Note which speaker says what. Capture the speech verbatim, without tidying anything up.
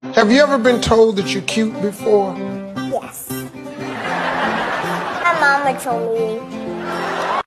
Speaker 1: Have you ever been told that you're cute before?
Speaker 2: Yes. My mama told me